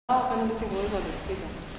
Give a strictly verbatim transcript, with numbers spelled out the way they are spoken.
auch wenn du ein bisschen größer bist, bitte.